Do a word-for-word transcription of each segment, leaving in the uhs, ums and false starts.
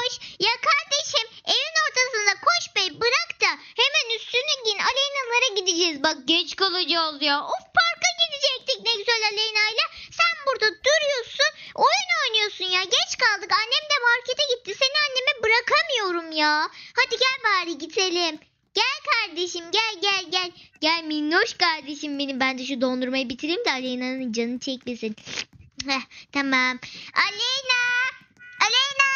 Minnoş. Ya kardeşim evin ortasında koş be bırak da hemen üstünü giyin. Aleyna'lara gideceğiz. Bak geç kalacağız ya. Of parka gidecektik ne güzel Aleyna'yla. Sen burada duruyorsun. Oyun oynuyorsun ya. Geç kaldık. Annem de markete gitti. Seni anneme bırakamıyorum ya. Hadi gel bari gidelim. Gel kardeşim gel gel gel. Gel minnoş kardeşim benim. Ben de şu dondurmayı bitireyim de Aleyna'nın canı çekmesin. Heh, tamam. Aleyna! Aleyna!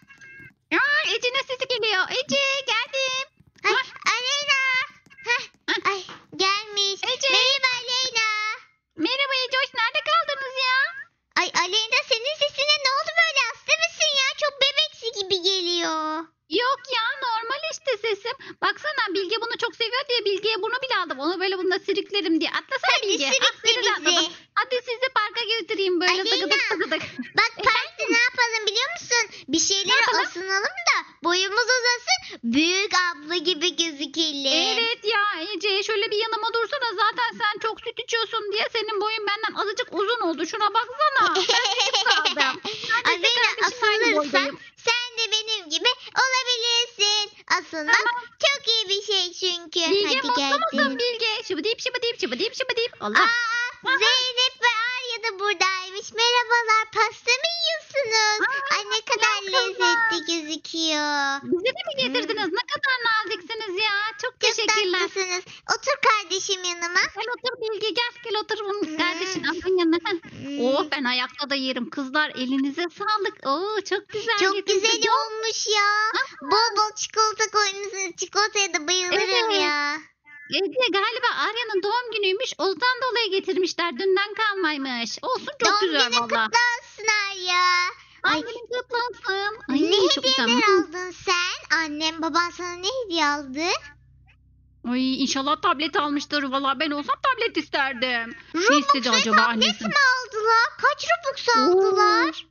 Aa, Ece'nin sesi geliyor. Ece geldim. Ay, Aleyna! Heh, ay gelmiş. Ece. Merhaba Aleyna. Merhaba Ece, hoş nerede kaldınız ya? Ay Aleyna senin sesine ne oldu böyle? Hasta mısın ya? Çok bebeksi gibi geliyor. Yok ya, normal işte sesim. Baksana Bilge bunu çok seviyor diye Bilge'ye bunu bile aldım. Onu böyle bununla siriklerim diye. Atlasana Hadi Bilge. sürükle Ah, seni de bizi. atladım. Hadi sizi parka götüreyim böyle Aleyna. tıkıdık tıkıdık. Bak parkta ne yapalım biliyor musun? Bir şeylere yapalım? asınalım da boyumuz uzasın. Büyük abla gibi gözükelim. Evet ya Ece, şöyle bir yanıma dursana, zaten sen çok süt içiyorsun diye senin boyun benden azıcık uzun oldu. Şuna baksana. Ben küçük kaldım. Neredeyse Aleyna kardeşimle aynı asılırsan boydayım. sen de benim gibi olabilirsin. Asılmak Tamam. çok iyi bir şey çünkü. Bilge Hadi mutlu geldim. musun Bilge? Şıbıdıyıp şıbıdıyıp şıbıdıyıp şıbıdıyıp. Allah. Aa, Zeynep ve Arya da buradaymış. Merhabalar. Pasta mı yiyorsunuz? Aa, Ay ne kadar kızlar. lezzetli gözüküyor. Bize de mi getirdiniz? Ne kadar naziksiniz ya. Çok Çok teşekkürler. tatlısınız. Otur kardeşim yanıma. Gel otur Bilge, gel gel otur bunun kardeşin ablanın yanına. Heh. Hmm, Oh, ben ayakta da yerim. Kızlar elinize sağlık. Oo, çok güzel. Çok yediniz. güzel olmuş ya. Bol bol çikolata koymuşsunuz. Çikolataya da bayılırım Evet. ya. Ece galiba Arya'nın doğum günüymüş. Ondan dolayı getirmişler. Dünden kalmaymış. Olsun, çok Doğum güzel günün valla. kutlu olsun Arya. Ay, Doğum günün kutlu olsun. ne Ay, çok güzel. hediyeler aldın sen? Annem baban sana ne hediye aldı? Ay, inşallah tablet almıştır. Valla ben olsam tablet isterdim. Ne Robux istedi ve acaba tablet annesi? mi aldılar? Kaç Robux aldılar?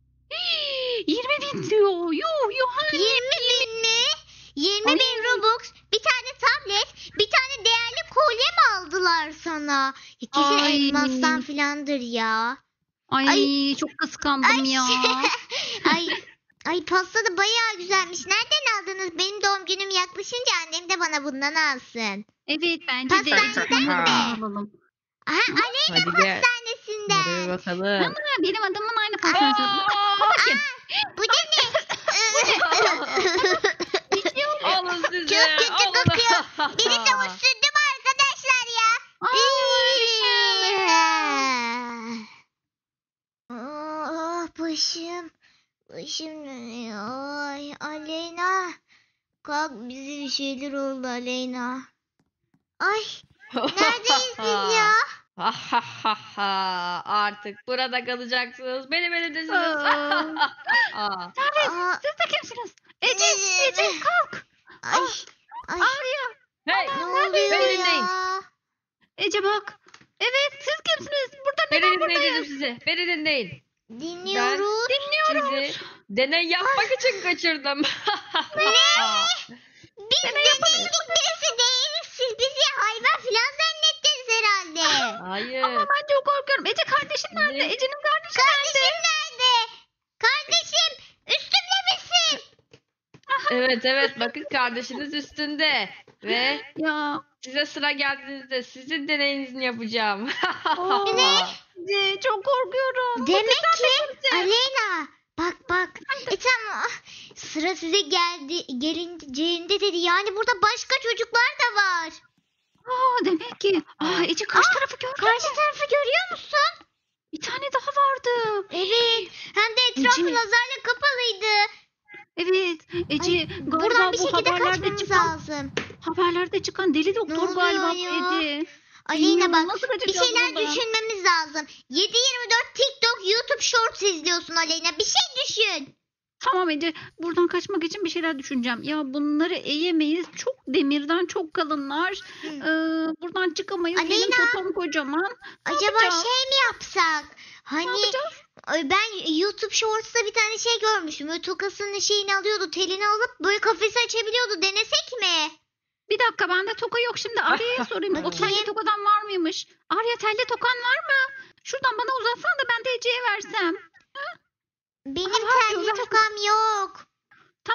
Hii, yirmi bin diyor. Yuh yuh. yirmi bin mi? yirmi Ay. bin Robux, bir tane tablet, bir tane değerli kolye mi aldılar sana? Ya kesin Ay. elmastan filandır ya. Ay, Ay. çok kıskandım Ay, ya. ay, ay pasta da bayağı güzelmiş. Nereden aldınız? Benim doğum günüm yaklaşınca annem de bana bundan alsın. Evet, bence de. Pastaneden Ece, mi? alalım. Aha, Aleyna Hadi gel. Hadi pastanesinden. bakalım. Ana, benim adamın aynı pastanesi. Al bakayım. Bu da ne? Alın size. Çok kötü alın. kokuyor. Beni de ısırdım arkadaşlar ya. Ay, Ah başım. Başım dönüyor. Ay Aleyna. Kalk bize bir şeyler oldu Aleyna. Ay neredeyiz biz ya? Ha ha ha ha. Artık burada kalacaksınız. Benim elimdesiniz. Aa. Aa. Aa, Siz de kimsiniz? Ece, ne- Ece kalk. Ay, ay Arya. Hey. ne neredeyiz? oluyor Ben elimdeyim. ya? Ece bak. Evet, siz kimsiniz? Burada Ben neden elimdeyim dedim buradayız? size. Ben elimdeyim. Dinliyoruz. Dinliyorum. Sizi deney yapmak için kaçırdım. Biz deneylik birisi değiliz. Siz bizi hayvan filan zannettiniz herhalde. Hayır. Ama ben çok korkuyorum. Ece kardeşin nerede? Ne? Ece'nin kardeşi Kardeşim nerede? Kardeşim üstümde misin? Evet evet bakın kardeşiniz üstünde. Ve ya. size sıra geldiğinizde sizin deneyinizi yapacağım. Ne? Ece, çok korkuyorum. Demek ki kimsin? Aleyna bak bak. E tamam. Sıra size geldi geleceğinde dedi. Yani burada başka çocuklar da var. Aa, demek ki. Aa, Ece karşı Aa, tarafı gördün Karşı mü? tarafı görüyor musun? Bir tane daha vardı. Evet. Hem de etrafı Ece. lazerle kapalıydı. Evet. Ece Ay, galiba buradan bir bu şekilde haberlerde kaçmamız çıkan, lazım. haberlerde çıkan deli doktor oluyor galiba bu ya? Ece. Aleyna Bilmiyorum, bak nasıl bir kaçacağız şeyler buradan? düşünmemiz lazım. yedi yirmi dört TikTok, YouTube Shorts izliyorsun Aleyna. Bir şey düşün. Tamam Ece, buradan kaçmak için bir şeyler düşüneceğim. Ya bunları eğemeyiz. Çok demirden çok kalınlar. Hı. Ee, buradan çıkamayız. Benim Aleyna. potom kocaman. Ne Acaba yapacağız? şey mi yapsak? Ne Hani yapacağız? ay, ben YouTube Shorts'ta bir tane şey görmüştüm. Böyle tokasının şeyini alıyordu, telini alıp böyle kafesi açabiliyordu. Denesek mi? Bir dakika, bende toka yok, şimdi Arya'ya sorayım. O Bakayım. telli tokadan var mıymış? Arya, telli tokan var mı? Şuradan bana uzatsan da ben de Ece'ye versem. Benim Aha, telli güzel. tokam yok.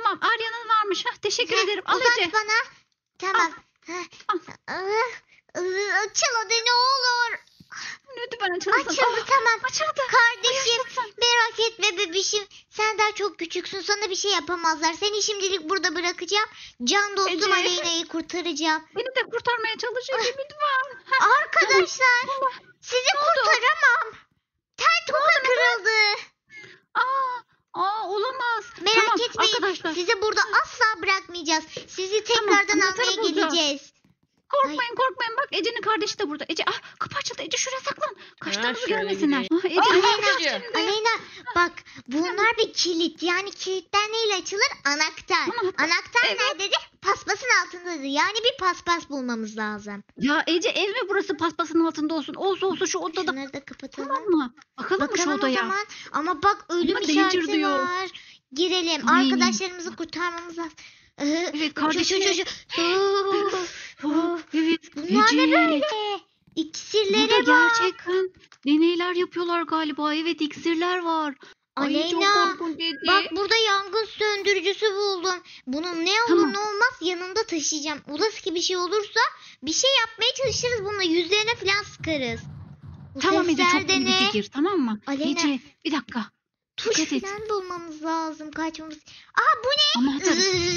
tamam. Arya'nın varmış. Hah, teşekkür Heh, ederim. Al uzat Ece. bana. Tamam. Heh. al. Ah, ah, Açıl hadi ne olur. Lütfen açılsın. Açıldı Ah, tamam. açıldı. Kardeşim Yaşasın. merak etme bebişim. Sen daha çok küçüksün. Sana bir şey yapamazlar. Seni şimdilik burada bırakacağım. Can dostum Ece. Aleyna'yı kurtaracağım. Beni de kurtarmaya çalış Ece lütfen. Heh, Arkadaşlar Allah. sizi kurtaramam. Tel toka kırıldı. Aa, aa olamaz. Merak Tamam, etmeyin. arkadaşlar. Sizi burada asla bırakmayacağız. Sizi Tamam, tekrardan anahtarı almaya bulacağız. geleceğiz. Korkmayın korkmayın. Bak Ece'nin kardeşi de burada. Ece ah kapı açıldı. Ece şuraya saklan. Kaçtığımızı şöyle görmesinler. gideyim. Ah, Ece Aa, ne Ece. yapacağız şimdi? Aleyna bak bunlar bir kilit. Yani kilitler neyle açılır? Anahtar. Anahtar. Anahtar Evet. nerededir? Paspasın altındadır. Yani bir paspas bulmamız lazım. Ya Ece ev mi burası paspasın altında olsun. Olsa olsa şu odada. Şunları da kapatalım. Tamam mı? Bakalım, mı şu Bakalım o odaya? zaman. Ama bak ölüm Ama danger işareti diyor. var. Girelim. Ay. Arkadaşlarımızı kurtarmamız lazım. Ee, Evet, şu, kardeşini- şu, şu, şu. Oo, Oh, evet. Bunlar Ece. ne böyle? Burada İksirleri var. gerçekten deneyler yapıyorlar galiba. Evet iksirler var. Ay çok Aleyna, korkunç Ece. Bak burada yangın söndürücüsü buldum. Bunun ne olur Tamam. ne olmaz yanımda taşıyacağım. Olası ki bir şey olursa bir şey yapmaya çalışırız bununla. Yüzlerine falan sıkarız. Bu Tamam Ece sesler çok de iyi bir ne? fikir tamam mı? Aleyna, Ece bir dakika. Tuş dikkat et. falan bulmamız lazım. Kaçmamız. Aa bu ne? Anahtarı.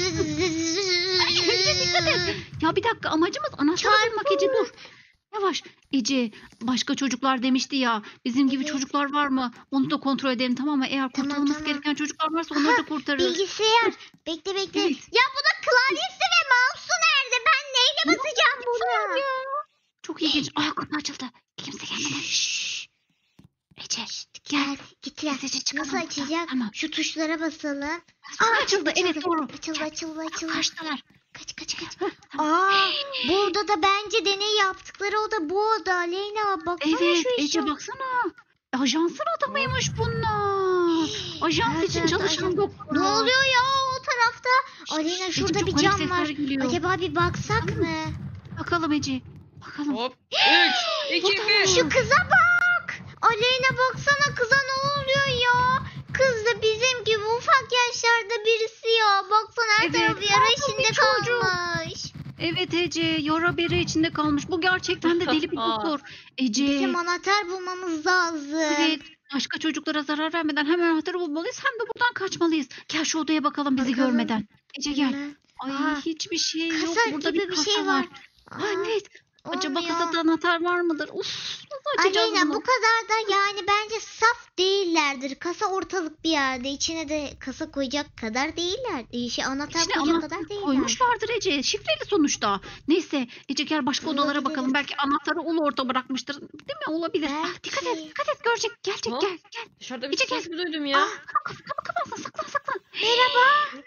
Ece dikkat et. Ya bir dakika amacımız anahtarı Çarpı. bulmak Ece dur. Yavaş. Ece başka çocuklar demişti ya. Bizim gibi Evet. çocuklar var mı? Onu da kontrol edelim tamam mı? Eğer Tamam, kurtulması tamam. gereken çocuklar varsa onları da Aha, kurtarırız. Bilgisayar. Bekle bekle. Evet. Ya bunun klavyesi ve mouse'u nerede? Ben neyle basacağım Bilgisayar bunu? ya. Çok ilginç. Aa kapı açıldı. Kimse gelmeden. Şşş. Ece Gel gittiler. Ece çıkalım. Nasıl açacak? Tamam. Şu tuşlara basalım. Aa, açıldı. Evet doğru. Açıldı açıldı açıldı. Kaçtılar. Kaç kaç kaç. Aa, burada da bence deney yaptıkları oda bu oda. Aleyna baksana Evet şu işe. Ece baksana. Ajansın adamıymış bunlar. Ajans Evet, için evet, çalışan ajans. doktor. Ne oluyor ya o tarafta? Aleyna Ece, şurada çok bir garip cam sesler var. geliyor. Acaba bir baksak mı? Bakalım Ece. Bakalım. Hop. üç, iki, Burada. bir. Şu kıza bak. Aleyna baksana kıza ne oluyor ya? Kız da bizim gibi ufak yaşlarda birisi ya. Baksana her Evet, tarafı yara masum içinde bir çocuk. kalmış. Evet Ece. Yara bere içinde kalmış. Bu gerçekten de deli bir doktor. Ece. Bizim anahtar bulmamız lazım. Evet. Başka çocuklara zarar vermeden hemen anahtarı bulmalıyız. Hem de buradan kaçmalıyız. Gel şu odaya bakalım bizi Bakalım. görmeden. Ece gel. Hemen. Ay Aa, hiçbir şey yok. Kasa Burada gibi bir bir kasa şey var. var. Aa, Aa, evet. Acaba olmuyor. kasada anahtar var mıdır? Uf, nasıl açacağız Aleyna bunu? bu kadar da yani bence saf değillerdir. Kasa ortalık bir yerde. İçine de kasa koyacak kadar değiller. Ee, Şey anahtar İçine koyacak anahtar kadar değiller. koymuşlardır Ece. Şifreli sonuçta. Neyse Ece gel başka odalara Olabilir. bakalım. Belki anahtarı ulu orta bırakmıştır. Değil mi? Olabilir. Ah, Belki. dikkat et dikkat et görecek. Gelecek Ha? gel gel. Dışarıda bir Ece, ses gel. duydum ya. Ah, Kapı kapı kapansın saklan saklan. Merhaba.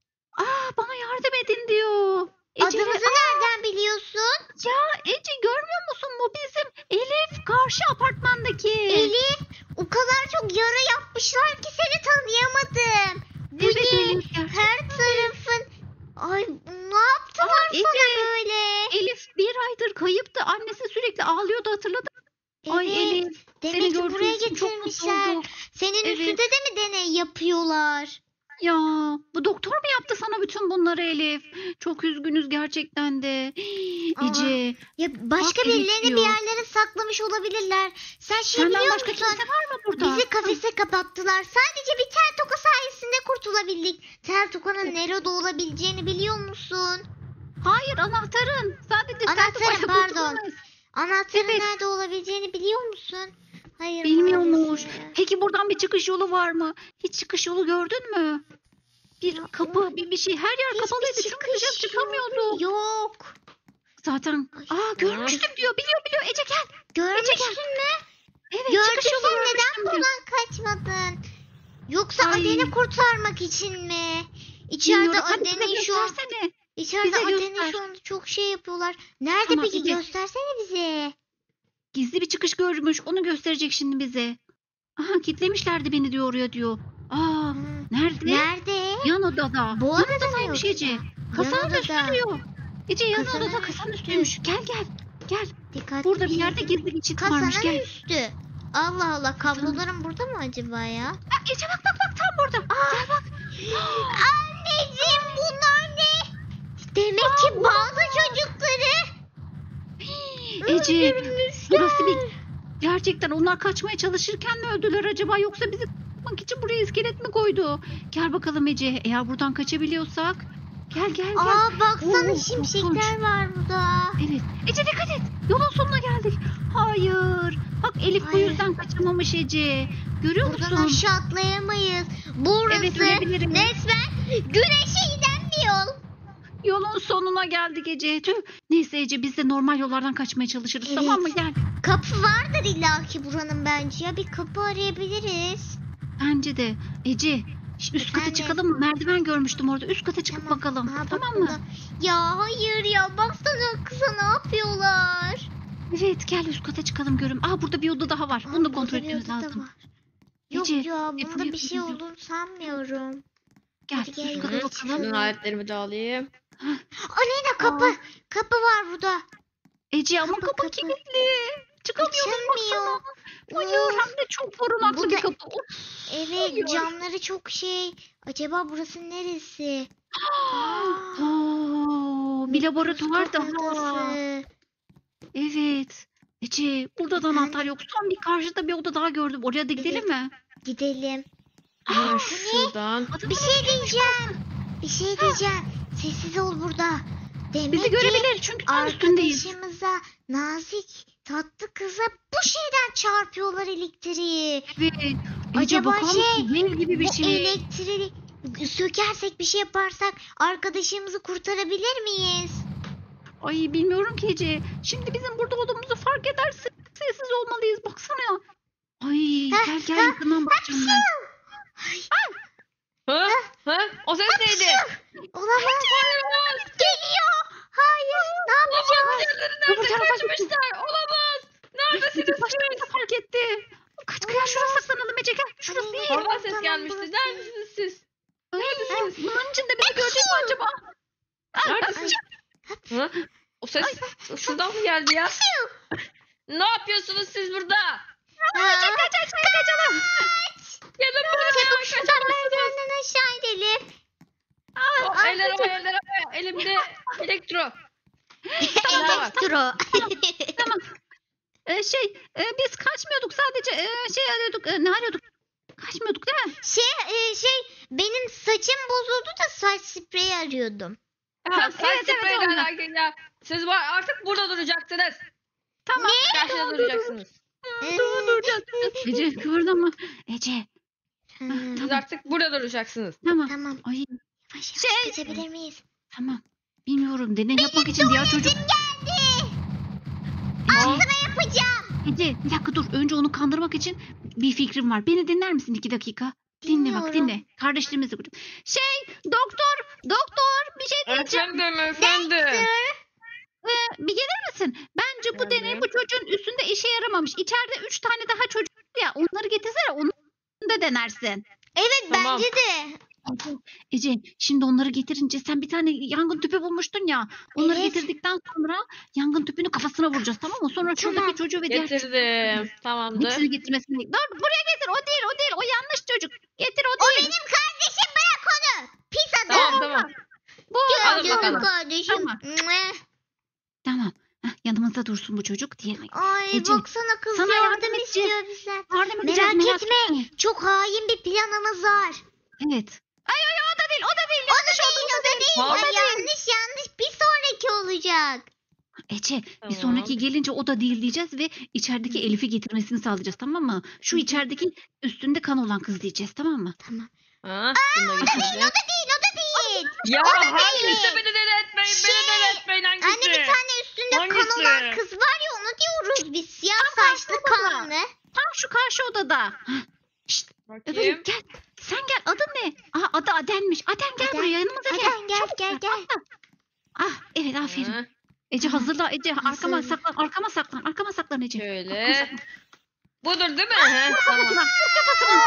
Aa bana yardım edin diyor. Ece, Adımızı nereden biliyorsun? ya Ece görmüyor musun bu bizim Elif karşı apartmandaki. Elif o kadar çok yara yapmışlar ki seni tanıyamadım. Bu Evet ne? Elif gerçekten. Her tarafın. Ay ne yaptılar Aa, sana Ece. böyle? Elif bir aydır kayıptı. Annesi sürekli ağlıyordu hatırladın mı? Ay Evet, Elif Demek seni ki gördüğümüz buraya için çok mutlu getirmişler. olduk. Senin Evet. üstünde de mi deney yapıyorlar? Ya bu doktor mu yaptı sana bütün bunları Elif? Çok üzgünüz gerçekten de. Aa, Ece Ya başka Bak, Elif birilerini bir diyor. yerlere saklamış olabilirler. Sen şey senden biliyor başka musun? kimse var mı burada? Bizi kafese kapattılar. Sadece bir tel toka sayesinde kurtulabildik. Tel tokanın nerede olabileceğini biliyor musun? Hayır anahtarın. Sadece Anahtarın, sen pardon. kurtulamayız. Anahtarın Evet. nerede olabileceğini biliyor musun? Hayır. Bilmiyormuş. maalesef. Peki buradan bir çıkış yolu var mı? Hiç çıkış yolu gördün mü? Bir Ya, kapı, bir bir şey. Her yer Hiçbir kapalıydı çünkü çıkış dışarı çıkamıyorduk. Yok. Zaten. Ay, Aa görmüştüm diyor. Biliyor biliyor. Ece gel. Görmüşsün mü? Evet çıkış Gördün yolu sen görmüştüm neden diyor. buradan kaçmadın? Yoksa Ay. Aden'i kurtarmak için mi? İçeride Bilmiyorum. Hadi bize Aden'i şu an göstersene. İçeride Bize Aden'i göster. şu anda çok şey yapıyorlar. Nerede Tamam, peki? Ece. Göstersene bize. Gizli bir çıkış görmüş. Onu gösterecek şimdi bize. Aha kitlemişlerdi beni diyor oraya diyor. Aa Hı. nerede? Nerede? Yan odada. Bu Yan odada mı odadaymış yoksa? Ece. Yan Kasanın odada. üstü diyor. Ece yan Kasanın odada kasanın üstü. üstüymüş. Gel gel. Gel. Dikkatli Burada bir bir yerde yere- gizli geçit Kasanın varmış. Gel. üstü. Allah Allah kablolarım burada mı acaba ya? Aa, Ece bak bak bak tam burada. Aa, Gel bak. anneciğim. Ki bazı çocukları Ece öldürmüşler. burası bir gerçekten onlar kaçmaya çalışırken mi öldüler acaba yoksa bizi tutmak için buraya iskelet mi koydu? Gel bakalım Ece eğer buradan kaçabiliyorsak gel gel gel. Aa baksana Oo, şimşekler var burada. Evet. Ece dikkat et. Yolun sonuna geldik. Hayır. Bak Elif bu Hayır. yüzden kaçamamış Ece. Görüyor Buradan musun? aşağı atlayamayız. Burası Evet, ölebilirim. resmen güneşe giden bir yol. Yolun sonuna geldik Ece. Tüh. Neyse Ece biz de normal yollardan kaçmaya çalışırız Evet. tamam mı? Gel. Kapı vardır illaki buranın bence. Ya bir kapı arayabiliriz. Bence de. Ece şu üst kata Efendim? çıkalım mı? Merdiven görmüştüm orada. Üst kata çıkıp bakalım. Aha, bak tamam burada. mı? Ya hayır ya baksana kıza ne yapıyorlar. Evet gel üst kata çıkalım görüm. Aa burada bir oda daha var. Aa, Bunu da burada kontrol bir etmemiz oda da lazım. var. Yok Ece, ya bunda yapın, bir şey yapın, olur sanmıyorum. Gel Hadi gel üst yukarı kata çıkalım. bakalım. Sizin aletlerimi de alayım. Aleyna kapı. Aa. Kapı var burada. Ece ama Kapı, kapı, kapı. kilitli. Çıkamıyoruz Açılmıyor. baksana. Hayır Of. hem de çok korunaklı Bu bir da- kapı. Of. Evet Hayır. camları çok şey. Acaba burası neresi? Oo, bir laboratuvar daha. Odası. Evet. Ece burada da anahtar Efendim? yok. Son bir karşıda bir oda daha gördüm. Oraya da gidelim mi? Gidelim. Hemen şuradan. Adamın Bir şey diyeceğim. Bir şey diyeceğim. Sessiz ol burada. Demek bizi ki görebilir çünkü tam üstündeyiz. arkadaşımıza nazik tatlı kıza bu şeyden çarpıyorlar elektriği. Evet. Ece Acaba bakar şey, mısın? Dev gibi bir Bu şey. elektriği sökersek bir şey yaparsak arkadaşımızı kurtarabilir miyiz? Ay bilmiyorum ki Ece. Şimdi bizim burada olduğumuzu fark ederse sessiz olmalıyız. Baksana. Ay Heh, gel gel heh, yakından bakacağım ben. Ha? Ha? O ses neydi? Olamaz. Geliyor. Hayır. Ne yapacağız? Öbür Nerede tarafa gitti. kaçmışlar? Olamaz. Neredesiniz Başka siz? bir fark etti. Kaç kaya şuraya saklanalım Ece gel. Şurası Aleyna, değil. Oradan ses Tamam, gelmişti. burası. Neredesiniz siz? Ay, Neredesiniz? bunun içinde bizi görecek mi acaba? Ay, Neredesiniz? Ha? O ses şuradan mı geldi ya? Ne yapıyorsunuz siz burada? Aa, Kaç kaç kaç kaçalım. Gelin buraya. Çabuk şuradan Kaçamazsınız. merdivenden aşağı inelim. Oh, eller havaya, eller havaya. Elimde elektro. Tamam. Elektro. Tamam. Ee, şey e, biz kaçmıyorduk sadece e, şey arıyorduk. E, ne arıyorduk? Kaçmıyorduk değil mi? şey e, şey benim saçım bozuldu da saç spreyi arıyordum. Ha, Evet, saç evet, spreyle ondan. alakalı. Siz var artık burada duracaksınız. Tamam. Karşıda duracaksınız. Dur duracağız. Ece kıvırdama. Ece Hmm, Siz artık burada duracaksınız. tamam. Tamam. Ay Yavaş yavaş Şey- kaçabilir miyiz? tamam. Bilmiyorum deney yapmak için diğer çocuk. Geldi. Ece, Sana yapacağım. Ece bir dakika dur. Önce onu kandırmak için bir fikrim var. Beni dinler misin iki dakika? Dinle bak Dinliyorum. dinle. Kardeşliğimizi kurun. Şey doktor doktor bir şey diyeceğim. Efendim efendim. Ee, bir gelir misin? Bence bu deney Geldim. bu çocuğun üstünde işe yaramamış. İçeride üç tane daha çocuk var ya onları getirsene onu da denersin. Evet Tamam. bence de. Ece şimdi onları getirince sen bir tane yangın tüpü bulmuştun ya. Onları Evet. getirdikten sonra yangın tüpünü kafasına vuracağız tamam mı? Sonra şuradaki Tamam. çocuğu ve diğer Getirdim. Tamamdır. hepsini getirmesini. Dur buraya getir o değil o değil o yanlış çocuk. Getir o O değil. benim kardeşim bırak onu. Pis adam. Tamam tamam. Bu Ya Alın canım bakalım. kardeşim. Tamam. Mwah. Tamam. Heh, yanımızda dursun bu çocuk diye. Ay Ece, baksana kız sana yardım yardım edeceğiz. istiyor bizden. Yardım edeceğiz, Merak etme. Çok hain bir planımız var. Evet. Ay ay o da değil o da değil. O da değil o da değil. Tamam. Ay, yanlış yanlış. Bir sonraki olacak. Ece bir Tamam. sonraki gelince o da değil diyeceğiz ve içerideki Elif'i getirmesini sağlayacağız tamam mı? Şu Hı hı. içerideki üstünde kan olan kız diyeceğiz tamam mı? Tamam. Ha, bunu da getirdim. O da değil o da değil. Ya O da hangisi değil. beni deli etmeyin. Şey, Beni deli etmeyin hangisi? Anne bir tane üstünde kan Hangisi? olan kız var ya onu diyoruz biz. Siyah saçlı karşıda. kanlı. Tam şu karşı odada. Hah, şşt, öbürü Bakayım. gel. Sen gel adın ne? Aa adı Aden'miş. Aden gel Aden. buraya yanımıza gel. Aden gel gel gel. Ah evet aferin. Ha, Ece hazırla Ece arkama Hazır. saklan arkama saklan arkama saklan Ece. Arkama şöyle. saklan. Budur değil mi? He, tamam. Kafasına, vur kafasına.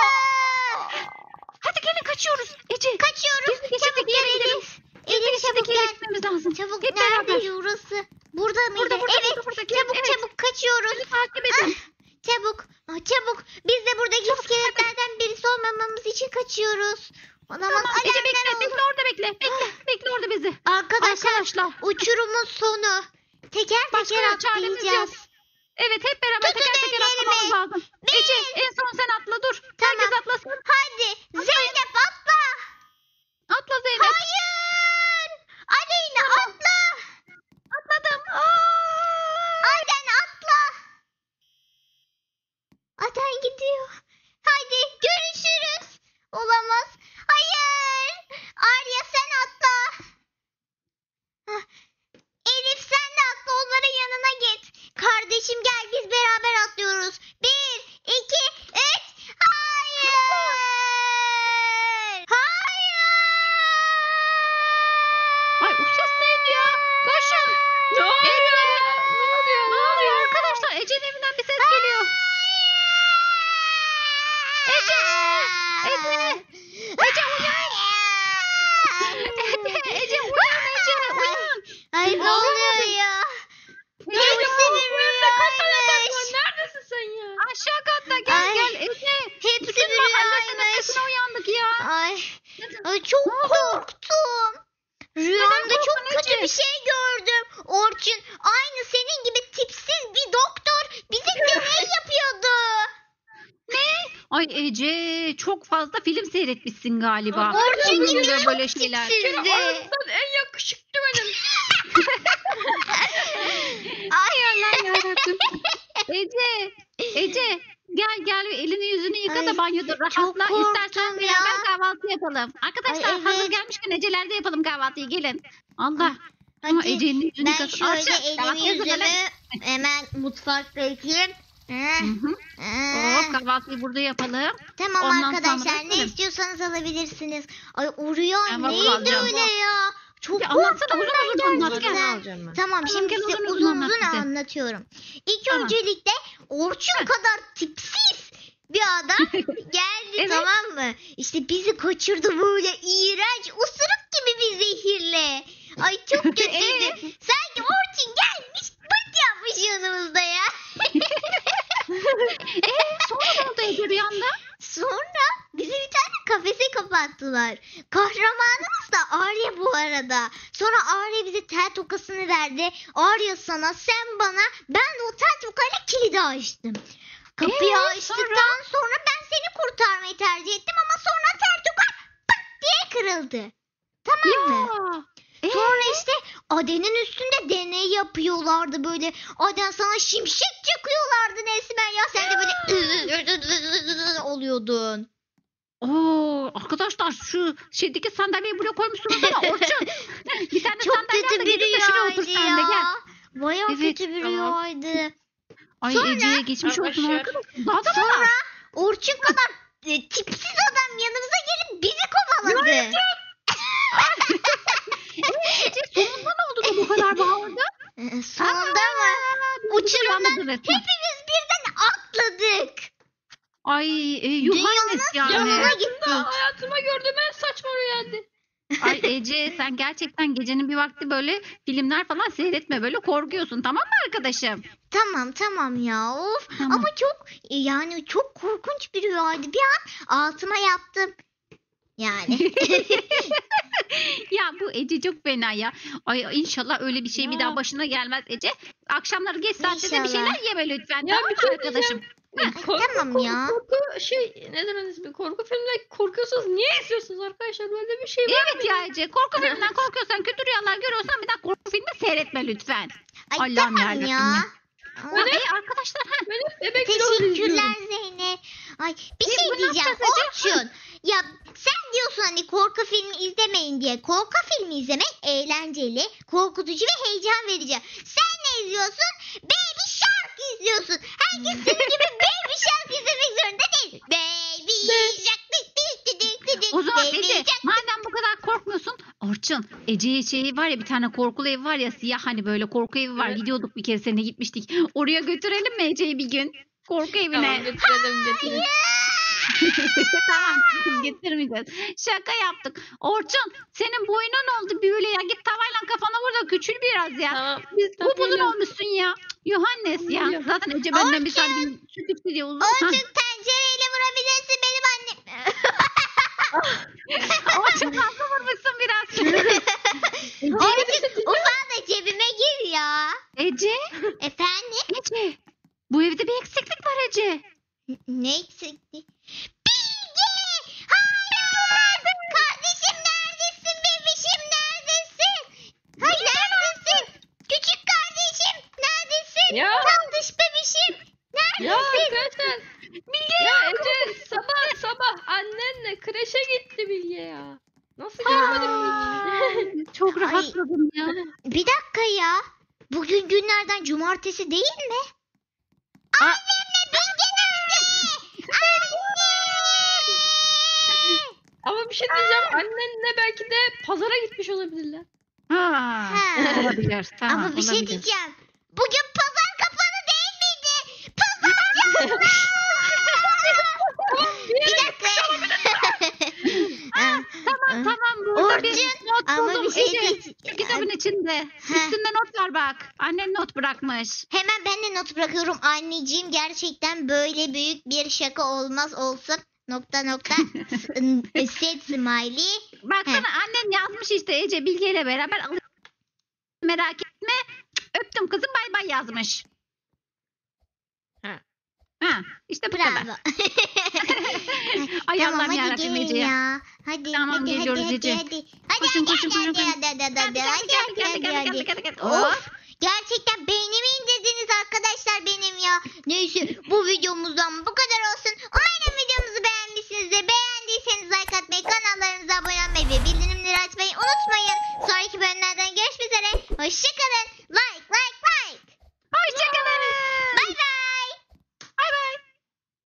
Hadi gelin kaçıyoruz. Ece. Kaçıyoruz. Gizli geçideki Çabuk yere gel gidelim. Elif. Gizli Elif çabuk geçideki yere gel. gitmemiz lazım. Çabuk Hep nerede beraber. burası? Burada mıydı? Burada burada evet. burada, burada. Çabuk Evet. çabuk kaçıyoruz. Takip edin. Çabuk. Ah, çabuk. Biz de buradaki iskeletlerden birisi olmamamız için kaçıyoruz. Olamaz. Tamam Ece Alarmlar bekle oldu. bekle orada bekle. Bekle bekle orada bizi. Arkadaşlar Arkadaşlar. başla. Uçurumun sonu. Teker Başka teker çaremiz atlayacağız. Evet hep beraber Tutun teker teker ellerimi. atlamamız lazım. Ece en son sen atla dur. Tamam. Herkes atlasın. Hadi Zeynep atla. Atla Zeynep. Hayır. Aleyna atla. Atladım. Aa! Aynen atla. Aden gidiyor. Hadi görüşürüz. Olamaz. Hayır. Arya sen atla. Hah. Elif sen de atla onların yanına git. Kardeşim gel biz beraber atlıyoruz. Bir, iki, üç. Hayır. Hayır. Ay o ses neydi ya? Koşun. Ne oluyor? Ne oluyor? Ne oluyor arkadaşlar? Ece'nin evinden bir ses geliyor. Ece! Ece! Ece uyan! Ece, Ece uyan Ece uyan. Ay ne oluyor ya? Ece Zeynep, uyan. bu evde kaç tane yatak var? Neredesin sen ya? Aşağı katta gel Ay, gel Ece. Hepsi Bütün mahallesinin rüyaymış. sesine uyandık ya. Ay, ay çok Ne oldu? korktum. Rüyamda çok korktun kötü Ece? bir şey gördüm. Orçun aynı senin gibi tipsiz bir doktor bizi deney yapıyordu. Ay Ece çok fazla film seyretmişsin galiba. Aa, Orçun Film gibi oluyor çok böyle şeyler. tipsizdi. Aranızdan en yakışıklı benim. Ay Allah yarabbim. Ece, Ece gel gel bir elini yüzünü yıka Ay, da banyoda rahatla. korktum İstersen ya. beraber kahvaltı yapalım. Arkadaşlar Ay, hazır evet. gelmişken Ece'lerde yapalım kahvaltıyı gelin. Allah. Ama Hadi Ece'nin yüzünü ben yıkasın. şöyle Arşa, elimi kahvaltı yüzümü hazırlayalım. hemen mutfaktayım. Hı hı. Hop kahvaltıyı burada yapalım. Tamam Ondan arkadaşlar sonra ne bakalım. istiyorsanız alabilirsiniz. Ay o rüya Ben vallahi neydi alacağım. öyle ya? Çok Ya anlatsana korktum uzun ben uzun anlat gerçekten. gel. alacağım ben. Tamam Tamam, şimdi gel size uzun uzun uzun anlat uzun bize. anlatıyorum. İlk Tamam. öncelikle Orçun kadar tipsiz bir adam geldi Evet. tamam mı? İşte bizi kaçırdı böyle iğrenç usuruk gibi bir zehirle. Ay çok kötüydü. Ee? Sanki Orçun gelmiş pıt yapmış yanımızda ya. Eee sonra ne oldu Ece rüyanda? Sonra bizi bir tane kafese kapattılar. Kahramanımız da Arya bu arada. Sonra Arya bize tel tokasını verdi. Arya sana, sen bana, ben de o tel tokayla kilidi açtım. Kapıyı Ee, açtıktan sonra? ben seni kurtarmayı tercih ettim ama sonra tel toka pıt diye kırıldı. Tamam mı? Ya. Ee? Sonra işte Aden'in üstünde deney yapıyorlardı böyle. Aden sana şimşek çakıyorlardı resmen ya. Sen de böyle oluyordun. Oo, arkadaşlar şu şeydeki sandalyeyi buraya koymuşsunuz ama Orçun. Bir tane Çok sandalye al kötü da bir getir de şuraya otur rüyaydı sen de gel. ya. Bayağı Evet, kötü bir tamam. rüyaydı. Ay Sonra- Ece'ye geçmiş olsun Arkadaşlar. arkadaşlar. Daha da Sonra var. Orçun kadar e, tipsiz adam yanımıza gelip bizi kovaladı. Ece sonunda ne oldu da bu kadar bağırdı? Ee, Sonunda mı? Uçurumdan Uçurumdan hepimiz birden atladık. Ay e, Yuhannes yani. yanına Hayatımda, gittik. hayatımda gördüğüm en saçma rüyaydı. Ay Ece sen gerçekten gecenin bir vakti böyle filmler falan seyretme. Böyle korkuyorsun tamam mı arkadaşım? Tamam tamam ya of. Tamam. Ama çok e, yani çok korkunç bir rüyaydı. Bir an altıma yattım. Yani. Ya bu Ece çok fena ya. Ay inşallah öyle bir şey bir Ya. daha başına gelmez Ece. Akşamları geç saatte de bir İnşallah. şeyler yeme lütfen. Ya tamam bir mı şey arkadaşım? Korku, tamam korku, ya. Korku şey nedir onun ismi? Korku filminde korkuyorsunuz. Niye izliyorsunuz arkadaşlar? Böyle bir şey var. Evet ya Ece. Korku filminden korkuyorsan, kötü rüyalar görüyorsan bir daha korku filmi seyretme lütfen. Ay Allah'ım tamam yarabbim ya. ya. Ama- Ha, iyi arkadaşlar. Ha, Ben hep bebek vlogu Teşekkürler izliyorum. Zeynep. Ay bir Biz şey bunu diyeceğim yapacağız Ece. Orçun. Ya sen diyorsun hani korku filmi izlemeyin diye. Korku filmi izlemek eğlenceli, korkutucu ve heyecan verici. Sen ne izliyorsun? Baby Shark izliyorsun. Herkes senin gibi Baby Shark izlemek zorunda değil. Baby Shark. dik dik dik dik dik. o zaman Baby Ece Shark. madem bu kadar korkmuyorsun. Orçun Ece'ye şeyi var ya, bir tane korkulu ev var ya, siyah hani böyle korku evi var. Evet. Gidiyorduk bir kere, seninle gitmiştik. Oraya götürelim mi Ece'yi bir gün? Korku evine. Tamam getirelim getirelim. Tamam getirmeyeceğiz. Şaka yaptık. Orçun senin boyuna ne oldu böyle ya? Git tavayla kafana vur da küçül biraz ya. Tamam. Biz Tamam, upuzun geliyorum. olmuşsun ya. Yohannes ya. Geliyorum. Zaten Ece benden bir tane şu küçük diye uzun. Orçun Hah. tencereyle vurabilirsin benim annem. Orçun fazla vurmuşsun biraz. Orçun ufak Nasıl görmedim? Aa, çok rahatladım ya. Bir dakika ya. Bugün günlerden cumartesi değil mi? Aa. Annemle Bilge nerede? Ama bir şey diyeceğim. Annenle belki de pazara gitmiş olabilirler. Ha, Ha. olabilir. Tamam, Ama bir şey olabilir. diyeceğim. Bugün pazar kapalı değil miydi? Pazar Bir dakika. Tamam tamam burada bir Orçun, not ama buldum. bir şey Ece, diyeceğim. şu kitabın içinde. Üstünde not var bak. Annen not bırakmış. Hemen ben de not bırakıyorum. Anneciğim gerçekten böyle büyük bir şaka olmaz olsun. Nokta nokta. Set smiley. Baksana annen yazmış işte Ece Bilge ile beraber alır- merak etme. Öptüm kızım bay bay yazmış. Ha. Ha, işte bu kadar. Bravo. Ay Tamam Allah'ım hadi yarabbim gelin Ece ya. ya. Hadi Tamam, hadi hadi geliyoruz hadi Ece. hadi. Hadi Koşun, hadi koşun, hadi koşun, hadi hadi hadi hadi hadi Geldi, hadi geldi, hadi geldi, hadi. geldi, geldi. Of. Gerçekten beynimi indirdiniz arkadaşlar benim ya. Neyse bu videomuzdan bu kadar olsun. Umarım